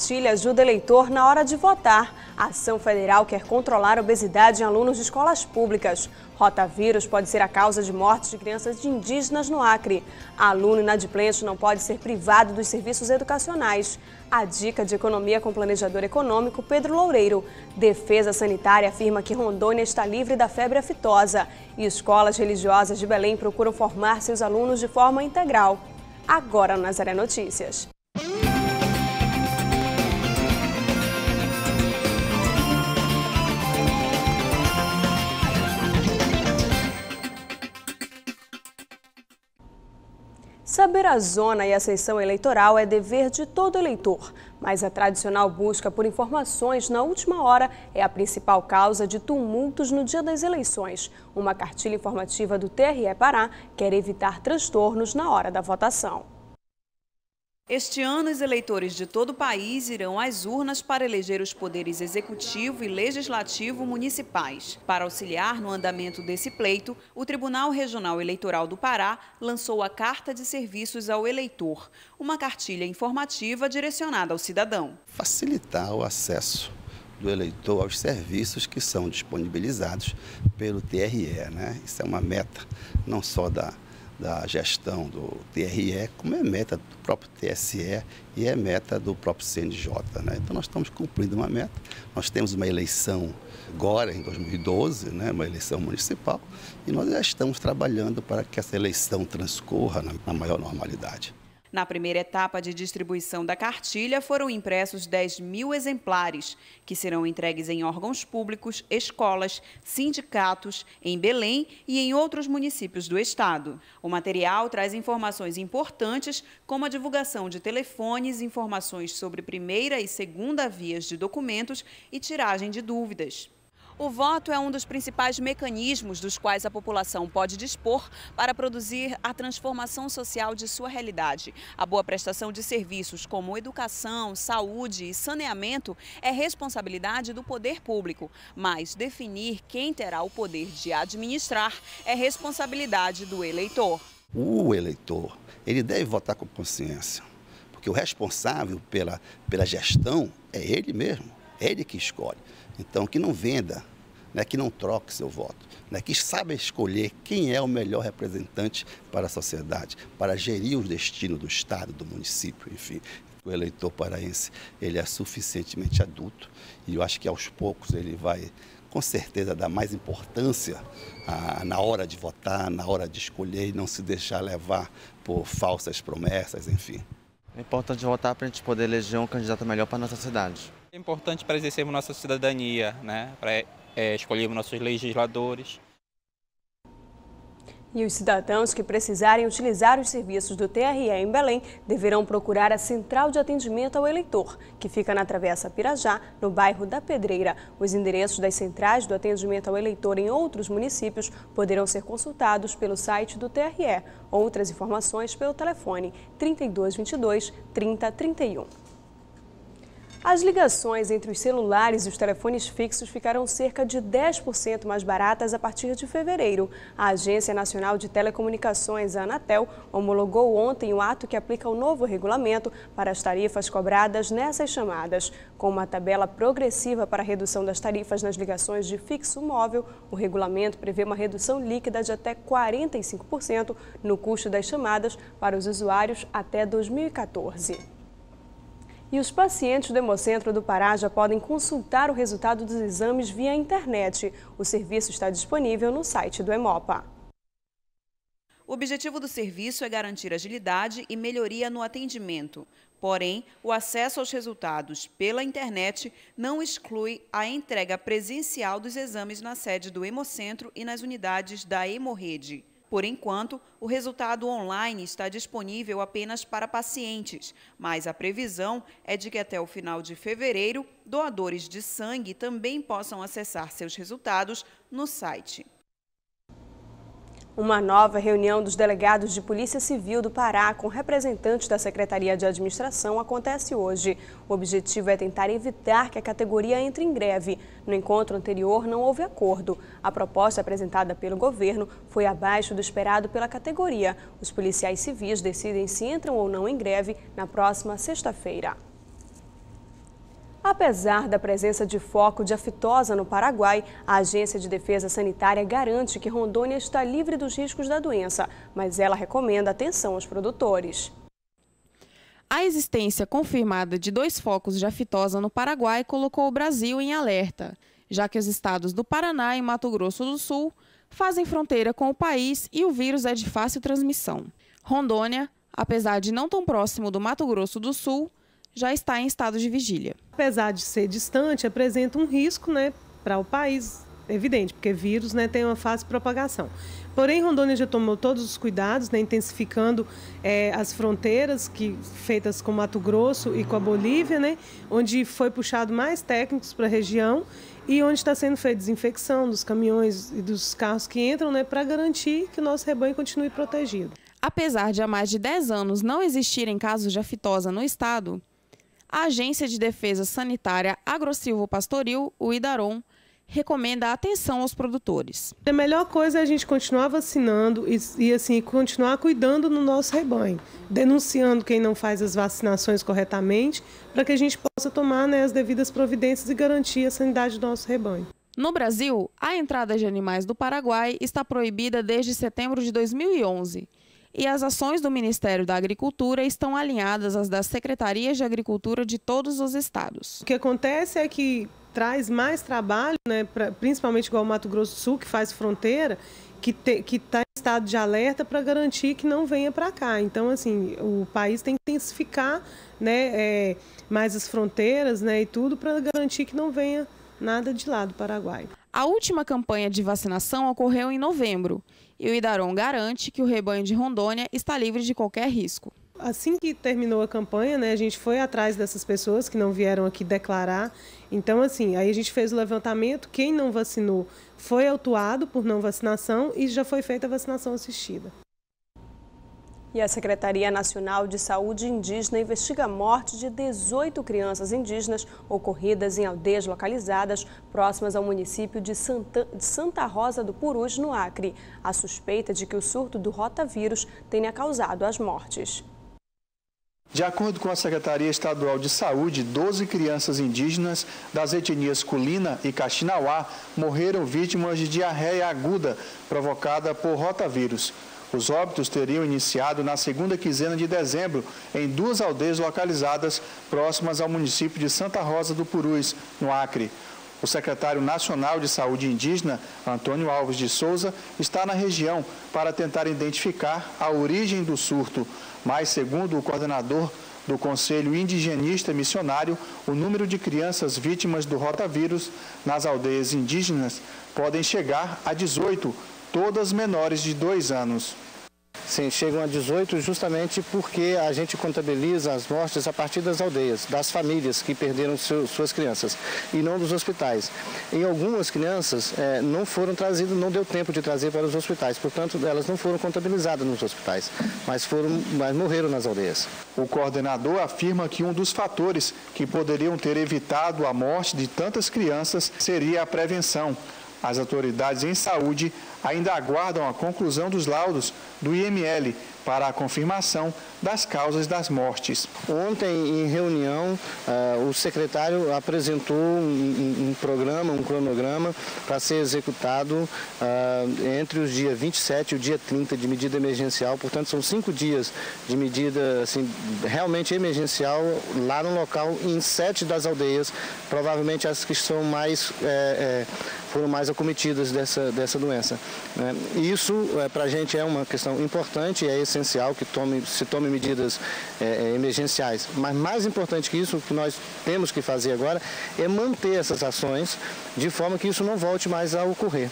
cartilha ajuda eleitor na hora de votar. A ação federal quer controlar a obesidade em alunos de escolas públicas. Rotavírus pode ser a causa de mortes de crianças indígenas no Acre. Aluno inadimplente não pode ser privado dos serviços educacionais. A dica de economia com o planejador econômico Pedro Loureiro. Defesa Sanitária afirma que Rondônia está livre da febre aftosa. E escolas religiosas de Belém procuram formar seus alunos de forma integral. Agora no Nazaré Notícias. Saber a zona e a seção eleitoral é dever de todo eleitor, mas a tradicional busca por informações na última hora é a principal causa de tumultos no dia das eleições. Uma cartilha informativa do TRE Pará quer evitar transtornos na hora da votação. Este ano, os eleitores de todo o país irão às urnas para eleger os poderes executivo e legislativo municipais. Para auxiliar no andamento desse pleito, o Tribunal Regional Eleitoral do Pará lançou a Carta de Serviços ao Eleitor, uma cartilha informativa direcionada ao cidadão. Facilitar o acesso do eleitor aos serviços que são disponibilizados pelo TRE, né? Isso é uma meta não só da gestão do TRE, como é meta do próprio TSE e é meta do próprio CNJ, né? Então nós estamos cumprindo uma meta. Nós temos uma eleição agora, em 2012, né? Uma eleição municipal, e nós já estamos trabalhando para que essa eleição transcorra na maior normalidade. Na primeira etapa de distribuição da cartilha, foram impressos 10.000 exemplares, que serão entregues em órgãos públicos, escolas, sindicatos, em Belém e em outros municípios do estado. O material traz informações importantes, como a divulgação de telefones, informações sobre primeira e segunda vias de documentos e tiragem de dúvidas. O voto é um dos principais mecanismos dos quais a população pode dispor para produzir a transformação social de sua realidade. A boa prestação de serviços como educação, saúde e saneamento é responsabilidade do poder público, mas definir quem terá o poder de administrar é responsabilidade do eleitor. O eleitor, ele deve votar com consciência, porque o responsável pela gestão é ele mesmo, é ele que escolhe. Então, que não venda, né, que não troque seu voto, né, que saiba escolher quem é o melhor representante para a sociedade, para gerir o destino do estado, do município, enfim. O eleitor paraense, ele é suficientemente adulto e eu acho que aos poucos ele vai, com certeza, dar mais importância na hora de votar, na hora de escolher e não se deixar levar por falsas promessas, enfim. É importante votar para a gente poder eleger um candidato melhor para a nossa cidade. É importante para exercermos nossa cidadania, né? Para escolhermos nossos legisladores. E os cidadãos que precisarem utilizar os serviços do TRE em Belém deverão procurar a Central de Atendimento ao Eleitor, que fica na Travessa Pirajá, no bairro da Pedreira. Os endereços das centrais do atendimento ao eleitor em outros municípios poderão ser consultados pelo site do TRE. Outras informações pelo telefone 3222 3031. As ligações entre os celulares e os telefones fixos ficarão cerca de 10% mais baratas a partir de fevereiro. A Agência Nacional de Telecomunicações, a Anatel, homologou ontem o ato que aplica o novo regulamento para as tarifas cobradas nessas chamadas. Com uma tabela progressiva para a redução das tarifas nas ligações de fixo móvel, o regulamento prevê uma redução líquida de até 45% no custo das chamadas para os usuários até 2014. E os pacientes do Hemocentro do Pará já podem consultar o resultado dos exames via internet. O serviço está disponível no site do Hemopa. O objetivo do serviço é garantir agilidade e melhoria no atendimento. Porém, o acesso aos resultados pela internet não exclui a entrega presencial dos exames na sede do Hemocentro e nas unidades da Hemorrede. Por enquanto, o resultado online está disponível apenas para pacientes, mas a previsão é de que até o final de fevereiro, doadores de sangue também possam acessar seus resultados no site. Uma nova reunião dos delegados de Polícia Civil do Pará com representantes da Secretaria de Administração acontece hoje. O objetivo é tentar evitar que a categoria entre em greve. No encontro anterior não houve acordo. A proposta apresentada pelo governo foi abaixo do esperado pela categoria. Os policiais civis decidem se entram ou não em greve na próxima sexta-feira. Apesar da presença de foco de aftosa no Paraguai, a Agência de Defesa Sanitária garante que Rondônia está livre dos riscos da doença, mas ela recomenda atenção aos produtores. A existência confirmada de 2 focos de aftosa no Paraguai colocou o Brasil em alerta, já que os estados do Paraná e Mato Grosso do Sul fazem fronteira com o país e o vírus é de fácil transmissão. Rondônia, apesar de não tão próximo do Mato Grosso do Sul, já está em estado de vigília. Apesar de ser distante, apresenta um risco, para o país, evidente, porque vírus, tem uma fácil propagação. Porém, Rondônia já tomou todos os cuidados, intensificando as fronteiras feitas com Mato Grosso e com a Bolívia, onde foi puxado mais técnicos para a região e onde está sendo feita desinfecção dos caminhões e dos carros que entram, para garantir que o nosso rebanho continue protegido. Apesar de há mais de 10 anos não existirem casos de aftosa no estado, a Agência de Defesa Sanitária Agrosilvopastoril, o IDAROM, recomenda atenção aos produtores. A melhor coisa é a gente continuar vacinando e assim, continuar cuidando do nosso rebanho, denunciando quem não faz as vacinações corretamente, para que a gente possa tomar as devidas providências e garantir a sanidade do nosso rebanho. No Brasil, a entrada de animais do Paraguai está proibida desde setembro de 2011. E as ações do Ministério da Agricultura estão alinhadas às das secretarias de agricultura de todos os estados. O que acontece é que traz mais trabalho, principalmente igual o Mato Grosso do Sul, que faz fronteira, que está em estado de alerta para garantir que não venha para cá. Então, assim, o país tem que intensificar mais as fronteiras e tudo para garantir que não venha nada de lá do Paraguai. A última campanha de vacinação ocorreu em novembro e o IDAROM garante que o rebanho de Rondônia está livre de qualquer risco. Assim que terminou a campanha, a gente foi atrás dessas pessoas que não vieram aqui declarar. Então, assim, aí a gente fez o levantamento, quem não vacinou foi autuado por não vacinação e já foi feita a vacinação assistida. E a Secretaria Nacional de Saúde Indígena investiga a morte de 18 crianças indígenas ocorridas em aldeias localizadas próximas ao município de Santa Rosa do Purus, no Acre. A suspeita de que o surto do rotavírus tenha causado as mortes. De acordo com a Secretaria Estadual de Saúde, 12 crianças indígenas das etnias Kulina e Kaxinawá morreram vítimas de diarreia aguda provocada por rotavírus. Os óbitos teriam iniciado na segunda quinzena de dezembro em 2 aldeias localizadas próximas ao município de Santa Rosa do Purus, no Acre. O secretário nacional de Saúde Indígena, Antônio Alves de Souza, está na região para tentar identificar a origem do surto. Mas, segundo o coordenador do Conselho Indigenista Missionário, o número de crianças vítimas do rotavírus nas aldeias indígenas podem chegar a 18, todas menores de 2 anos. Sim, chegam a 18 justamente porque a gente contabiliza as mortes a partir das aldeias, das famílias que perderam suas crianças e não dos hospitais. Em algumas crianças não foram trazidas, não deu tempo de trazer para os hospitais, portanto elas não foram contabilizadas nos hospitais, mas morreram nas aldeias. O coordenador afirma que um dos fatores que poderiam ter evitado a morte de tantas crianças seria a prevenção. As autoridades em saúde ainda aguardam a conclusão dos laudos do IML para a confirmação das causas das mortes. Ontem, em reunião, o secretário apresentou um programa, um cronograma para ser executado entre os dias 27 e o dia 30 de medida emergencial. Portanto, são 5 dias de medida assim, realmente emergencial lá no local, em 7 das aldeias, provavelmente as que são foram mais acometidas dessa doença. Isso, para a gente, é uma questão importante, é essencial que se tome medidas emergenciais. Mas mais importante que isso, o que nós temos que fazer agora é manter essas ações de forma que isso não volte mais a ocorrer.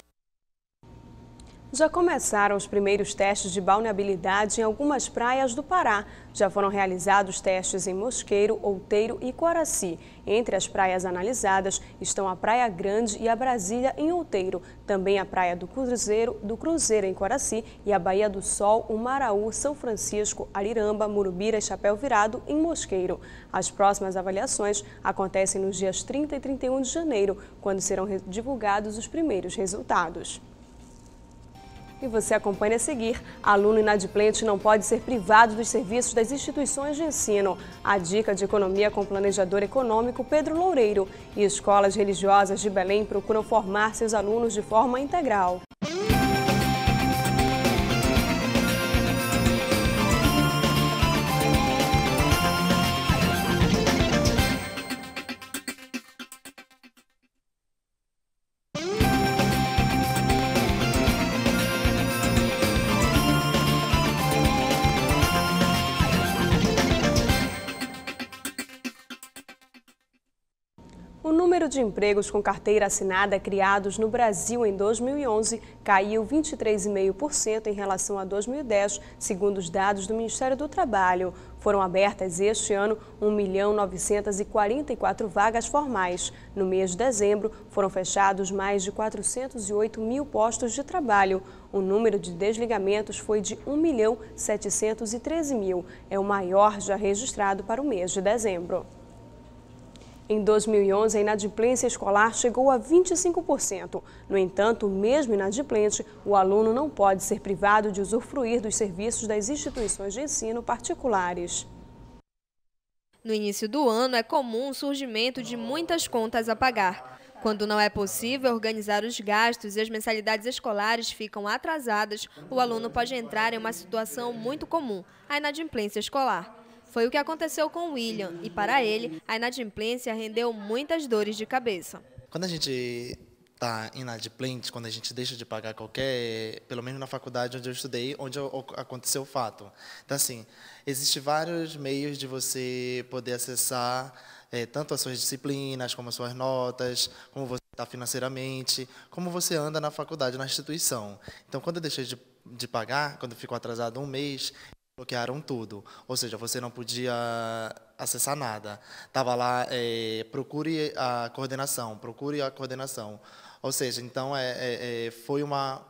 Já começaram os primeiros testes de balneabilidade em algumas praias do Pará. Já foram realizados testes em Mosqueiro, Outeiro e Coraci. Entre as praias analisadas estão a Praia Grande e a Brasília em Outeiro. Também a Praia do Cruzeiro em Coraci e a Baía do Sol, Umaraú, São Francisco, Ariramba, Murubira e Chapéu Virado em Mosqueiro. As próximas avaliações acontecem nos dias 30 e 31 de janeiro, quando serão divulgados os primeiros resultados. E você acompanha a seguir. Aluno inadimplente não pode ser privado dos serviços das instituições de ensino. A dica de economia com o planejador econômico Pedro Loureiro. E escolas religiosas de Belém procuram formar seus alunos de forma integral. O número de empregos com carteira assinada criados no Brasil em 2011 caiu 23,5% em relação a 2010, segundo os dados do Ministério do Trabalho. Foram abertas este ano 1.944 vagas formais. No mês de dezembro, foram fechados mais de 408 mil postos de trabalho. O número de desligamentos foi de 1.713.000. É o maior já registrado para o mês de dezembro. Em 2011, a inadimplência escolar chegou a 25%. No entanto, mesmo inadimplente, o aluno não pode ser privado de usufruir dos serviços das instituições de ensino particulares. No início do ano, é comum o surgimento de muitas contas a pagar. Quando não é possível organizar os gastos e as mensalidades escolares ficam atrasadas, o aluno pode entrar em uma situação muito comum, a inadimplência escolar. Foi o que aconteceu com o William e, para ele, a inadimplência rendeu muitas dores de cabeça. Quando a gente está inadimplente, quando a gente deixa de pagar qualquer, pelo menos na faculdade onde eu estudei, onde aconteceu o fato. Então, assim, existem vários meios de você poder acessar tanto as suas disciplinas, como as suas notas, como você está financeiramente, como você anda na faculdade, na instituição. Então, quando eu deixei de pagar, quando ficou atrasado um mês, bloquearam tudo, ou seja, você não podia acessar nada. Estava lá, procure a coordenação, Ou seja, então foi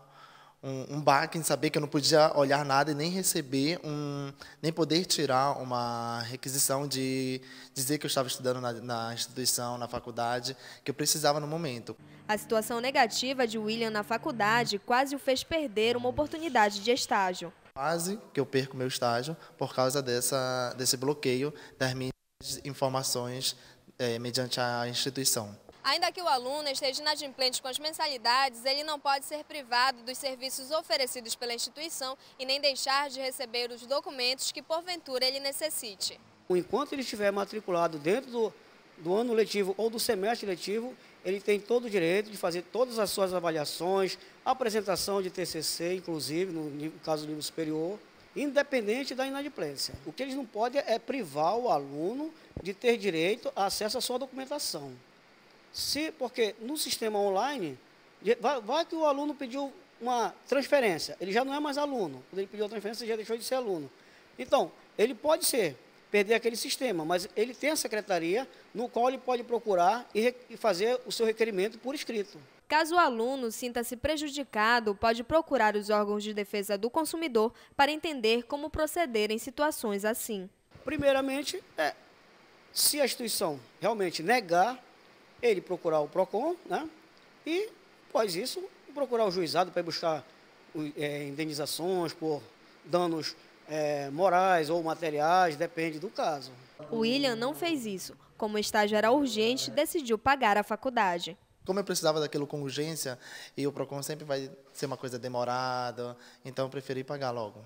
um baque em saber que eu não podia olhar nada e nem receber, nem poder tirar uma requisição de dizer que eu estava estudando na instituição, na faculdade, que eu precisava no momento. A situação negativa de William na faculdade quase o fez perder uma oportunidade de estágio. Quase que eu perco meu estágio por causa desse bloqueio das minhas informações mediante a instituição. Ainda que o aluno esteja inadimplente com as mensalidades, ele não pode ser privado dos serviços oferecidos pela instituição e nem deixar de receber os documentos que, porventura, ele necessite. Enquanto ele estiver matriculado dentro do ano letivo ou do semestre letivo, ele tem todo o direito de fazer todas as suas avaliações, apresentação de TCC, inclusive, no caso do nível superior, independente da inadimplência. O que eles não podem é privar o aluno de ter direito a acesso à sua documentação. Porque no sistema online, vai que o aluno pediu uma transferência, ele já não é mais aluno. Quando ele pediu a transferência, ele já deixou de ser aluno. Então, ele pode perder aquele sistema, mas ele tem a secretaria no qual ele pode procurar e fazer o seu requerimento por escrito. Caso o aluno sinta-se prejudicado, pode procurar os órgãos de defesa do consumidor para entender como proceder em situações assim. Primeiramente, se a instituição realmente negar, ele procurar o PROCON, né? E, após isso, procurar o juizado para buscar indenizações por danos morais ou materiais, depende do caso. O William não fez isso. Como o estágio era urgente, decidiu pagar a faculdade. Como eu precisava daquilo com urgência, e o PROCON sempre vai ser uma coisa demorada, então eu preferi pagar logo.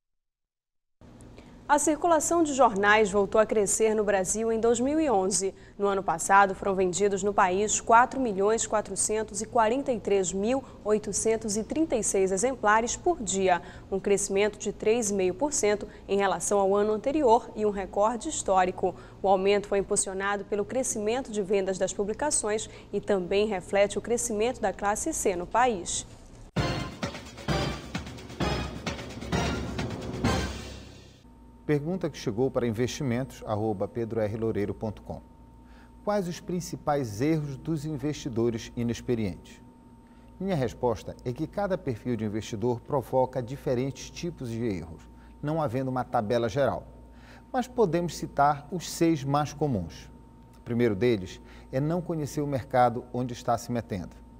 A circulação de jornais voltou a crescer no Brasil em 2011. No ano passado, foram vendidos no país 4.443.836 exemplares por dia, um crescimento de 3,5% em relação ao ano anterior e um recorde histórico. O aumento foi impulsionado pelo crescimento de vendas das publicações e também reflete o crescimento da classe C no país. Pergunta que chegou para investimentos@pedrorloureiro.com. Quais os principais erros dos investidores inexperientes? Minha resposta é que cada perfil de investidor provoca diferentes tipos de erros, não havendo uma tabela geral. Mas podemos citar os 6 mais comuns. O primeiro deles é não conhecer o mercado onde está se metendo.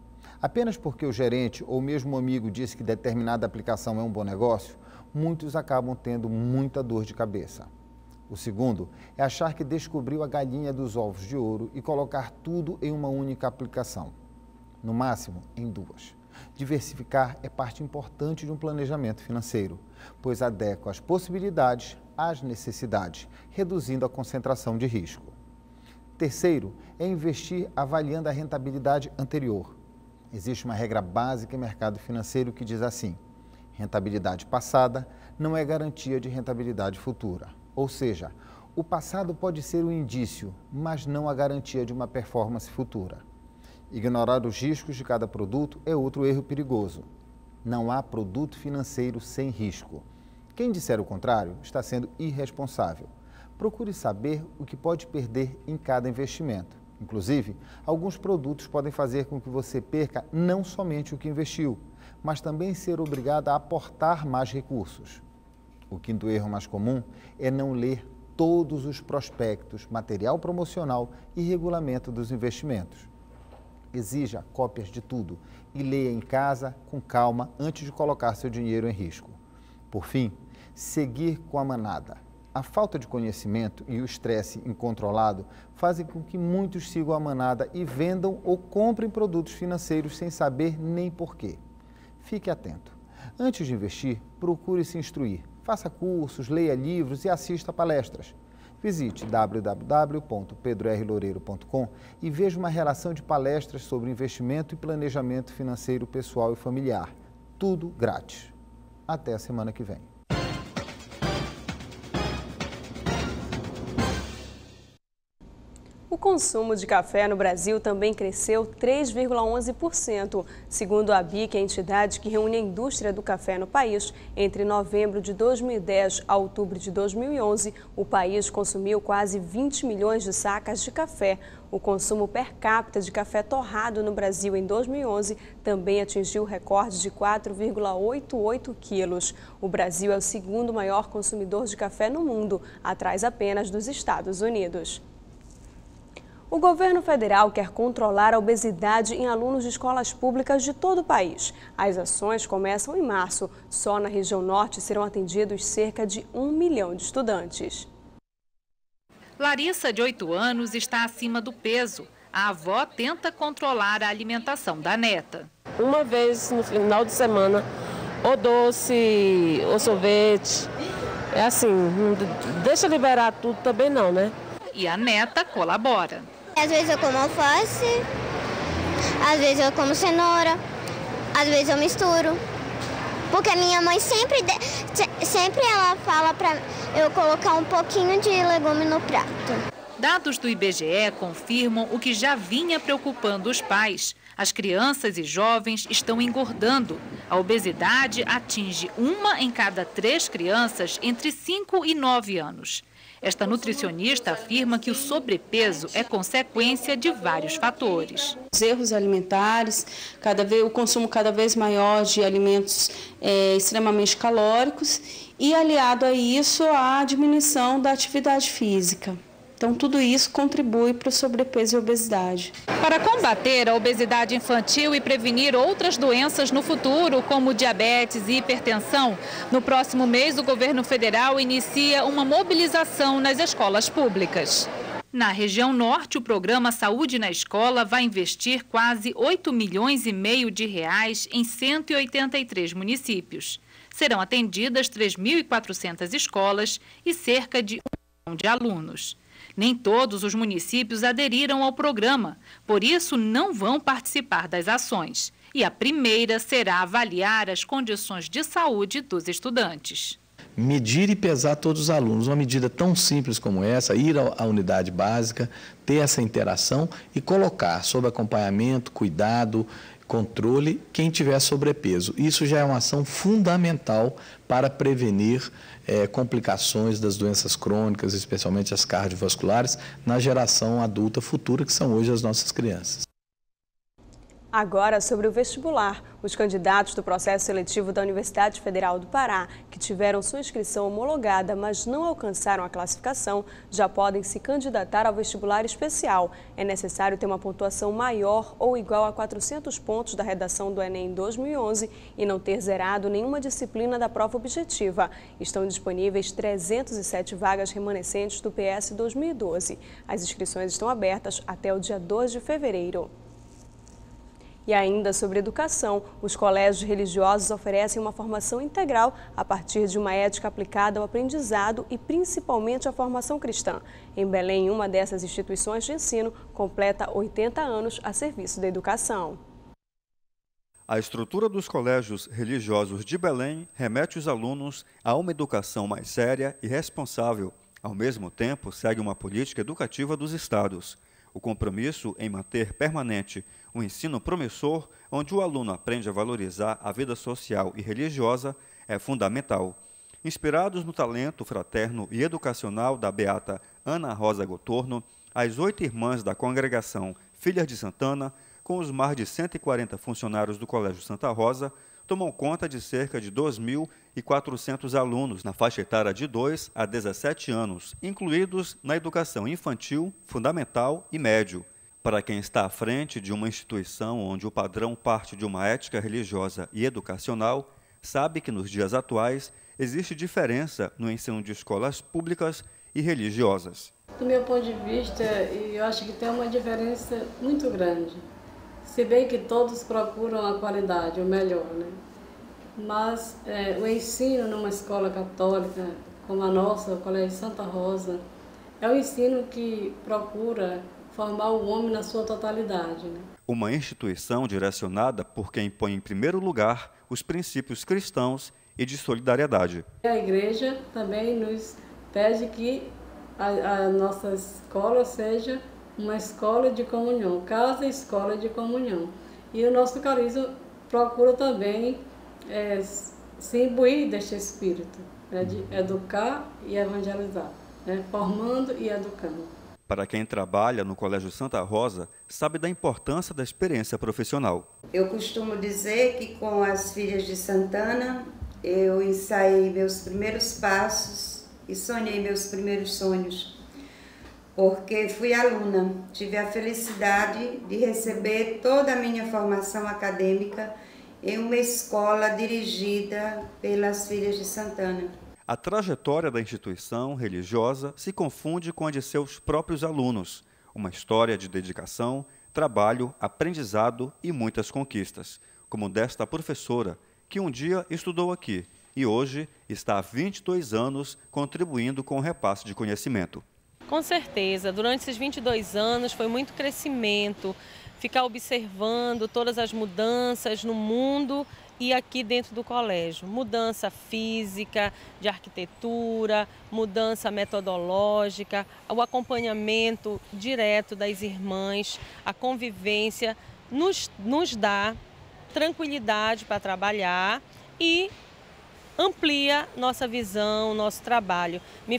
Apenas porque o gerente ou mesmo um amigo disse que determinada aplicação é um bom negócio, muitos acabam tendo muita dor de cabeça. O segundo é achar que descobriu a galinha dos ovos de ouro e colocar tudo em uma única aplicação. No máximo, em duas. Diversificar é parte importante de um planejamento financeiro, pois adequa as possibilidades às necessidades, reduzindo a concentração de risco. Terceiro é investir avaliando a rentabilidade anterior. Existe uma regra básica em mercado financeiro que diz assim: rentabilidade passada não é garantia de rentabilidade futura. Ou seja, o passado pode ser um indício, mas não a garantia de uma performance futura. Ignorar os riscos de cada produto é outro erro perigoso. Não há produto financeiro sem risco. Quem disser o contrário está sendo irresponsável. Procure saber o que pode perder em cada investimento. Inclusive, alguns produtos podem fazer com que você perca não somente o que investiu, mas também ser obrigado a aportar mais recursos. O quinto erro mais comum é não ler todos os prospectos, material promocional e regulamento dos investimentos. Exija cópias de tudo e leia em casa com calma antes de colocar seu dinheiro em risco. Por fim, seguir com a manada. A falta de conhecimento e o estresse incontrolado fazem com que muitos sigam a manada e vendam ou comprem produtos financeiros sem saber nem porquê. Fique atento. Antes de investir, procure se instruir. Faça cursos, leia livros e assista palestras. Visite www.pedrorloureiro.com e veja uma relação de palestras sobre investimento e planejamento financeiro pessoal e familiar. Tudo grátis. Até a semana que vem. O consumo de café no Brasil também cresceu 3,11%. Segundo a ABIC, a entidade que reúne a indústria do café no país, entre novembro de 2010 a outubro de 2011, o país consumiu quase 20 milhões de sacas de café. O consumo per capita de café torrado no Brasil em 2011 também atingiu o recorde de 4,88 quilos. O Brasil é o segundo maior consumidor de café no mundo, atrás apenas dos Estados Unidos. O governo federal quer controlar a obesidade em alunos de escolas públicas de todo o país. As ações começam em março. Só na região norte serão atendidos cerca de 1 milhão de estudantes. Larissa, de 8 anos, está acima do peso. A avó tenta controlar a alimentação da neta. Uma vez no final de semana, ou doce, ou sorvete. É assim, não deixa liberar tudo também não, né? E a neta colabora. Às vezes eu como alface, às vezes eu como cenoura, às vezes eu misturo. Porque a minha mãe sempre ela fala para eu colocar um pouquinho de legume no prato. Dados do IBGE confirmam o que já vinha preocupando os pais. As crianças e jovens estão engordando. A obesidade atinge 1 em cada 3 crianças entre 5 e 9 anos. Esta nutricionista afirma que o sobrepeso é consequência de vários fatores. Os erros alimentares, o consumo cada vez maior de alimentos extremamente calóricos e, aliado a isso, a diminuição da atividade física. Então, tudo isso contribui para o sobrepeso e obesidade. Para combater a obesidade infantil e prevenir outras doenças no futuro, como diabetes e hipertensão, no próximo mês o governo federal inicia uma mobilização nas escolas públicas. Na região norte, o programa Saúde na Escola vai investir quase 8,5 milhões de reais em 183 municípios. Serão atendidas 3.400 escolas e cerca de 1 milhão de alunos. Nem todos os municípios aderiram ao programa, por isso não vão participar das ações. E a primeira será avaliar as condições de saúde dos estudantes. Medir e pesar todos os alunos, uma medida tão simples como essa, ir à unidade básica, ter essa interação e colocar sob acompanhamento, cuidado, controle quem tiver sobrepeso. Isso já é uma ação fundamental para prevenir complicações das doenças crônicas, especialmente as cardiovasculares, na geração adulta futura, que são hoje as nossas crianças. Agora, sobre o vestibular, os candidatos do processo seletivo da Universidade Federal do Pará, que tiveram sua inscrição homologada, mas não alcançaram a classificação, já podem se candidatar ao vestibular especial. É necessário ter uma pontuação maior ou igual a 400 pontos da redação do Enem 2011 e não ter zerado nenhuma disciplina da prova objetiva. Estão disponíveis 307 vagas remanescentes do PS 2012. As inscrições estão abertas até o dia 2 de fevereiro. E ainda sobre educação, os colégios religiosos oferecem uma formação integral a partir de uma ética aplicada ao aprendizado e principalmente à formação cristã. Em Belém, uma dessas instituições de ensino completa 80 anos a serviço da educação. A estrutura dos colégios religiosos de Belém remete os alunos a uma educação mais séria e responsável. Ao mesmo tempo, segue uma política educativa dos estados. O compromisso em manter permanente um ensino promissor, onde o aluno aprende a valorizar a vida social e religiosa, é fundamental. Inspirados no talento fraterno e educacional da beata Ana Rosa Gotorno, as 8 irmãs da congregação Filhas de Santana, com os mais de 140 funcionários do Colégio Santa Rosa, tomam conta de cerca de 2.400 alunos na faixa etária de 2 a 17 anos, incluídos na educação infantil, fundamental e médio. Para quem está à frente de uma instituição onde o padrão parte de uma ética religiosa e educacional, sabe que nos dias atuais existe diferença no ensino de escolas públicas e religiosas. Do meu ponto de vista, eu acho que tem uma diferença muito grande. Se bem que todos procuram a qualidade, o melhor, né? Mas o ensino numa escola católica como a nossa, o Colégio Santa Rosa, é um ensino que procura formar o homem na sua totalidade, né? Uma instituição direcionada por quem põe em primeiro lugar os princípios cristãos e de solidariedade. A igreja também nos pede que a nossa escola seja uma escola de comunhão, casa e escola de comunhão. E o nosso carisma procura também se imbuir deste espírito, né, de educar e evangelizar, né, formando e educando. Para quem trabalha no Colégio Santa Rosa, sabe da importância da experiência profissional. Eu costumo dizer que com as Filhas de Santana, eu ensaiei meus primeiros passos e sonhei meus primeiros sonhos. Porque fui aluna, tive a felicidade de receber toda a minha formação acadêmica em uma escola dirigida pelas Filhas de Santana. A trajetória da instituição religiosa se confunde com a de seus próprios alunos. Uma história de dedicação, trabalho, aprendizado e muitas conquistas, como desta professora, que um dia estudou aqui e hoje está há 22 anos contribuindo com o repasse de conhecimento. Com certeza, durante esses 22 anos foi muito crescimento, ficar observando todas as mudanças no mundo e aqui dentro do colégio. Mudança física, de arquitetura, mudança metodológica, o acompanhamento direto das irmãs, a convivência nos dá tranquilidade para trabalhar e amplia nossa visão, nosso trabalho. Me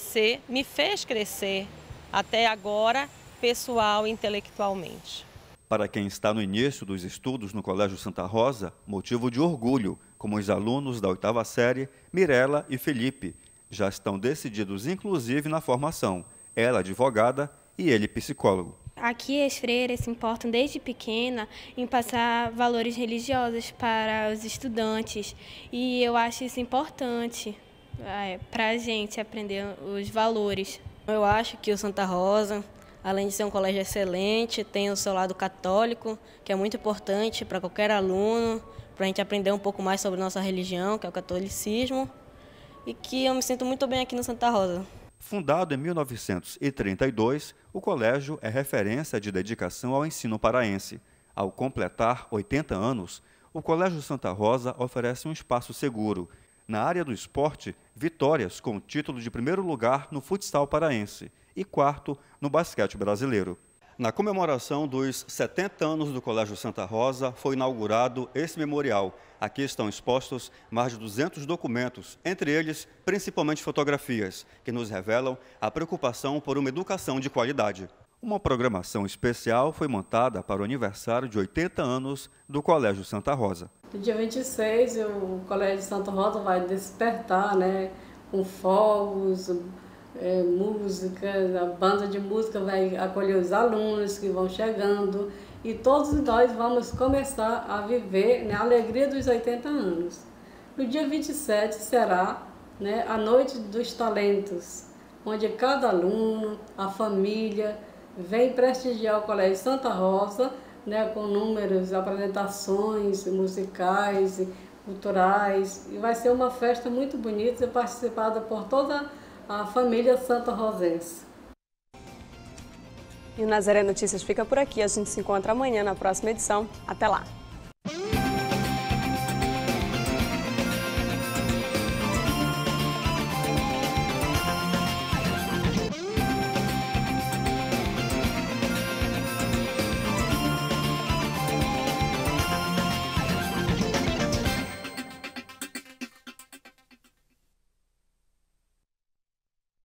fez crescer até agora, pessoal e intelectualmente. Para quem está no início dos estudos no Colégio Santa Rosa, motivo de orgulho, como os alunos da 8ª série, Mirela e Felipe. Já estão decididos, inclusive, na formação. Ela advogada e ele psicólogo. Aqui as freiras se importam desde pequena em passar valores religiosos para os estudantes e eu acho isso importante para a gente aprender os valores. Eu acho que o Santa Rosa, além de ser um colégio excelente, tem o seu lado católico, que é muito importante para qualquer aluno, para a gente aprender um pouco mais sobre nossa religião, que é o catolicismo, e que eu me sinto muito bem aqui no Santa Rosa. Fundado em 1932, o colégio é referência de dedicação ao ensino paraense. Ao completar 80 anos, o Colégio Santa Rosa oferece um espaço seguro. Na área do esporte, vitórias com o título de primeiro lugar no futsal paraense e quarto no basquete brasileiro. Na comemoração dos 70 anos do Colégio Santa Rosa, foi inaugurado esse memorial. Aqui estão expostos mais de 200 documentos, entre eles, principalmente fotografias, que nos revelam a preocupação por uma educação de qualidade. Uma programação especial foi montada para o aniversário de 80 anos do Colégio Santa Rosa. No dia 26, o Colégio Santa Rosa vai despertar, né, com fogos, música, a banda de música vai acolher os alunos que vão chegando e todos nós vamos começar a viver, né, a alegria dos 80 anos. No dia 27 será, né, a Noite dos Talentos, onde cada aluno, a família, vem prestigiar o Colégio Santa Rosa, né, com números, apresentações musicais, culturais, e vai ser uma festa muito bonita, participada por toda a família Santa Rosense. E o Nazaré Notícias fica por aqui, a gente se encontra amanhã na próxima edição. Até lá!